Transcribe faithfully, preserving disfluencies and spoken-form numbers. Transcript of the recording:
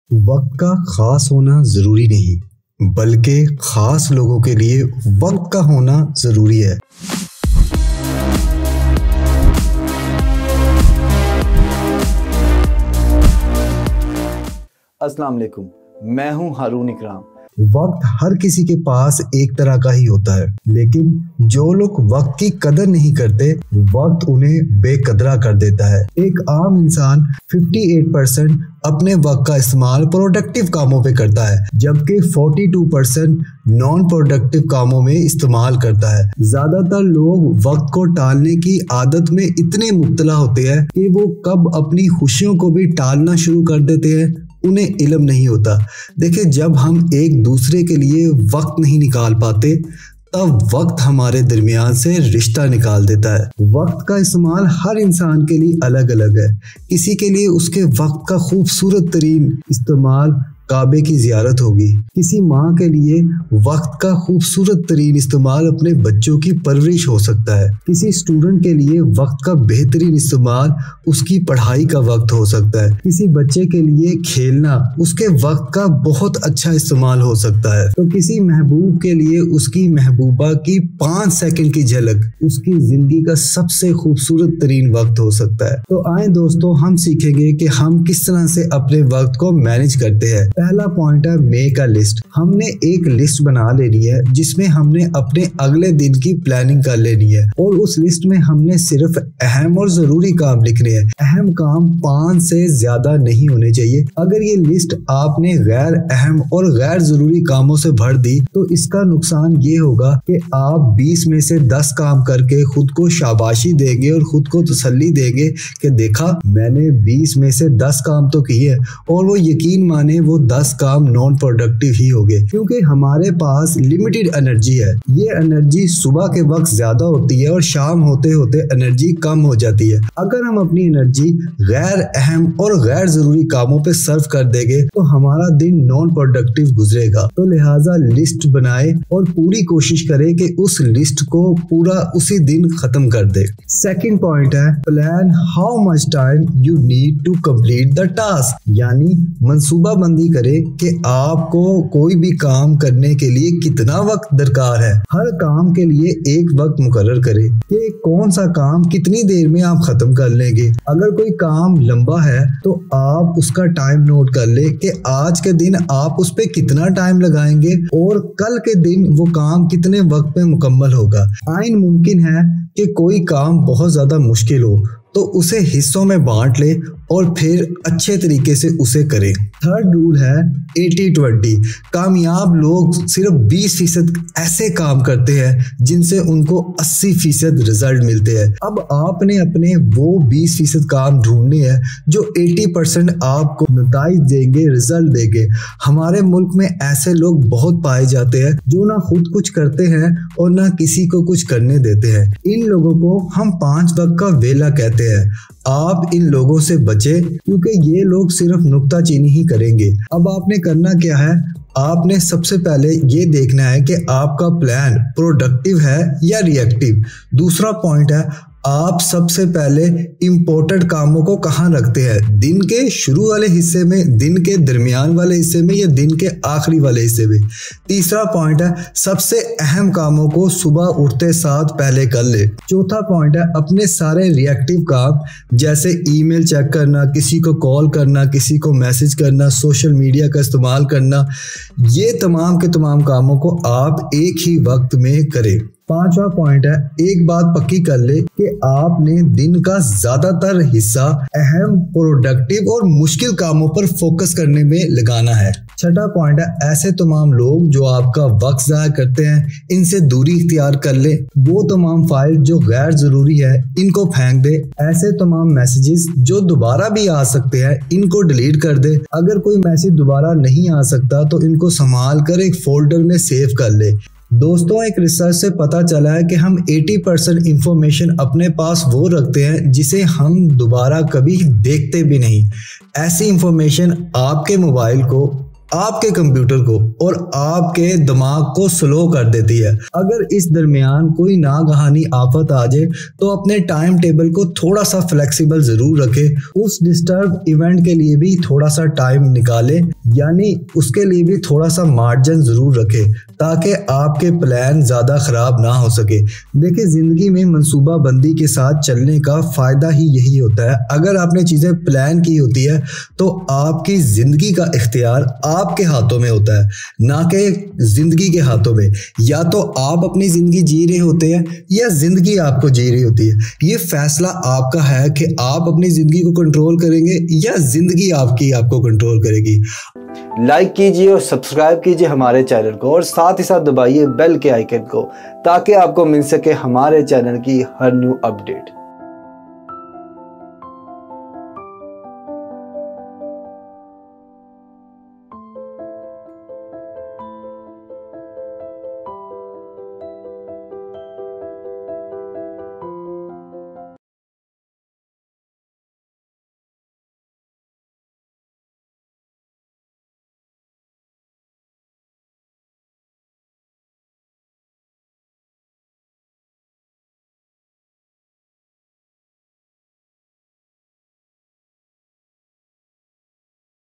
وقت کا خاص ہونا ضروری نہیں بلکہ خاص لوگوں کے لیے وقت کا ہونا ضروری ہے۔ السلام علیکم، میں ہوں ہارون اکرام۔ وقت ہر کسی کے پاس ایک طرح کا ہی ہوتا ہے، لیکن جو لوگ وقت کی قدر نہیں کرتے وقت انہیں بے قدرہ کر دیتا ہے۔ ایک عام انسان اٹھاون پرسنٹ اپنے وقت کا استعمال پروڈکٹیو کاموں پہ کرتا ہے، جبکہ بائیس پرسنٹ نان پروڈکٹیو کاموں میں استعمال کرتا ہے۔ زیادہ تر لوگ وقت کو ٹالنے کی عادت میں اتنے مبتلا ہوتے ہیں کہ وہ کب اپنی خوشیوں کو بھی ٹالنا شروع کر دیتے ہیں انہیں علم نہیں ہوتا۔ دیکھیں، جب ہم ایک دوسرے کے لیے وقت نہیں نکال پاتے تب وقت ہمارے درمیان سے رشتہ نکال دیتا ہے۔ وقت کا استعمال ہر انسان کے لیے الگ الگ ہے۔ کسی کے لیے اس کے وقت کا خوبصورت ترین استعمال کعبے کی زیارت ہوگی، کسی ماں کے لیے وقت کا خوبصورت ترین استعمال اپنے بچوں کی پرورش ہو سکتا ہے، کسی اسٹوڈنٹ کے لیے وقت کا بہترین استعمال اس کی پڑھائی کا وقت ہو سکتا ہے، کسی بچے کے لیے کھیلنا اس کے وقت کا بہت اچھا استعمال ہو سکتا ہے، تو کسی محبوب کے لیے اس کی محبوبہ کی پانچ سیکنڈ کی جھلک اس کی زندگی کا سب سے خوبصورت ترین وقت ہو سکتا ہے۔ تو آئیں دوستو، ہم سیکھیں گے کہ ہم کس طرح سے اپنے وقت کو مینج کرتے ہیں۔ پہلا پوائنٹ ہے میک اے لسٹ۔ ہم نے ایک لسٹ بنا لینی ہے جس میں ہم نے اپنے اگلے دن کی پلاننگ کر لینی ہے، اور اس لسٹ میں ہم نے صرف اہم اور ضروری کام لکھنے ہیں۔ اہم کام پانچ سے زیادہ نہیں ہونے چاہیے۔ اگر یہ لسٹ آپ نے غیر اہم اور غیر ضروری کاموں سے بھر دی تو اس کا نقصان یہ ہوگا کہ آپ بیس میں سے دس کام کر کے خود کو شاباشی دیں گے اور خود کو تسلی دیں گے کہ دیکھا میں نے بیس میں سے دس کام تو کیے، اور وہ یقین مانے وہ دس کام نان پروڈکٹیو ہی ہوگے، کیونکہ ہمارے پاس لمیٹڈ انرجی ہے۔ یہ انرجی صبح کے وقت زیادہ ہوتی ہے اور شام ہوتے ہوتے انرجی کم ہو جاتی ہے۔ اگر ہم اپنی انرجی غیر اہم اور غیر ضروری کاموں پہ صرف کر دیں گے تو ہمارا دن نان پروڈکٹیو گزرے گا۔ تو لہٰذا لسٹ بنائے اور پوری کوشش کرے کہ اس لسٹ کو پورا اسی دن ختم کر دے۔ سیکنڈ پوائنٹ ہے plan how much time you need to complete the task, یعنی منصوبہ بندی کرے کہ آپ کو کوئی بھی کام کرنے کے لیے کتنا وقت درکار ہے۔ ہر کام کے لیے ایک وقت مقرر کرے کہ کون سا کام کتنی دیر میں آپ ختم کر لیں گے۔ اگر کوئی کام لمبا ہے تو آپ اس کا ٹائم نوٹ کر لیں کہ آج کے دن آپ اس پہ کتنا ٹائم لگائیں گے اور کل کے دن وہ کام کتنے وقت میں مکمل ہوگا۔ عین ممکن ہے کہ کوئی کام بہت زیادہ مشکل ہو تو اسے حصوں میں بانٹ لے اور پھر اچھے طریقے سے اسے کرے۔ تھرڈ رول ہے ایٹی ٹوینٹی۔ کامیاب لوگ صرف بیس فیصد ایسے کام کرتے ہیں جن سے ان کو اسی فیصد رزلٹ ملتے ہیں۔ اب آپ نے اپنے وہ بیس فیصد کام ڈھونڈنے ہیں جو ایٹی پرسنٹ آپ کو نتائج دیں گے، رزلٹ دیں گے۔ ہمارے ملک میں ایسے لوگ بہت پائے جاتے ہیں جو نہ خود کچھ کرتے ہیں اور نہ کسی کو کچھ کرنے دیتے ہیں۔ ان لوگوں کو ہم پانچ وقت کا ویلا کہتے ہیں۔ آپ ان لوگوں سے بچیں کیونکہ یہ لوگ صرف نکتہ چینی ہی کریں گے۔ اب آپ نے کرنا کیا ہے؟ آپ نے سب سے پہلے یہ دیکھنا ہے کہ آپ کا پلان پروڈکٹیو ہے یا ری ایکٹیو۔ دوسرا پوائنٹ ہے آپ سب سے پہلے امپورٹنٹ کاموں کو کہاں رکھتے ہیں، دن کے شروع والے حصے میں، دن کے درمیان والے حصے میں یا دن کے آخری والے حصے میں۔ تیسرا پوائنٹ ہے سب سے اہم کاموں کو صبح اٹھتے ساتھ پہلے کر لے۔ چوتھا پوائنٹ ہے اپنے سارے ری ایکٹیو کام جیسے ای میل چیک کرنا، کسی کو کال کرنا، کسی کو میسج کرنا، سوشل میڈیا کا استعمال کرنا، یہ تمام کے تمام کاموں کو آپ ایک ہی وقت میں کریں۔ پانچواں پوائنٹ ہے ایک بات پکی کر لے کہ آپ نے دن کا زیادہ تر حصہ اہم، پروڈکٹیو اور مشکل کاموں پر فوکس کرنے میں لگانا ہے۔ چھٹا پوائنٹ ہے ایسے تمام لوگ جو آپ کا وقت ضائع کرتے ہیں ان سے دوری اختیار کر لے۔ وہ تمام فائل جو غیر ضروری ہے ان کو پھینک دے۔ ایسے تمام میسیجز جو دوبارہ بھی آ سکتے ہیں ان کو ڈیلیٹ کر دے۔ اگر کوئی میسیج دوبارہ نہیں آ سکتا تو ان کو سنبھال کر ایک فولڈر میں سیو کر لے۔ دوستوں، ایک ریسرچ سے پتہ چلا ہے کہ ہم اسی پرسنٹ انفارمیشن اپنے پاس وہ رکھتے ہیں جسے ہم دوبارہ کبھی دیکھتے بھی نہیں۔ ایسی انفارمیشن آپ کے موبائل کو، آپ کے کمپیوٹر کو اور آپ کے دماغ کو سلو کر دیتی ہے۔ اگر اس درمیان کوئی ناگہانی آفت آ جائے تو اپنے ٹائم ٹیبل کو تھوڑا سا فلیکسیبل ضرور رکھے، اس ڈسٹرب ایونٹ کے لیے بھی تھوڑا سا ٹائم نکالے۔ یعنی اس کے لیے بھی تھوڑا سا مارجن ضرور رکھے تاکہ آپ کے پلان زیادہ خراب نہ ہو سکے۔ دیکھیں زندگی میں منصوبہ بندی کے ساتھ چلنے کا فائدہ ہی یہی ہوتا ہے۔ اگر آپ نے چیزیں پلان کی ہوتی ہے تو آپ کی زندگی کا اختیار آپ کے ہاتھوں میں ہوتا ہے، نہ کہ زندگی کے ہاتھوں میں۔ یا تو آپ اپنی زندگی جی رہے ہوتے ہیں یا زندگی آپ کو جی رہی ہوتی ہے۔ یہ فیصلہ آپ کا ہے کہ آپ اپنی زندگی کو کنٹرول کریں گے یا زندگی آپ کی آپ کو کنٹرول کرے گی۔ لائک کیجئے اور سبسکرائب کیجئے ہمارے چینل کو، اور ساتھ ہی ساتھ دبائیے بیل کے آئیکن کو تاکہ آپ کو مل سکے ہمارے چینل کی ہر نیو اپڈیٹ۔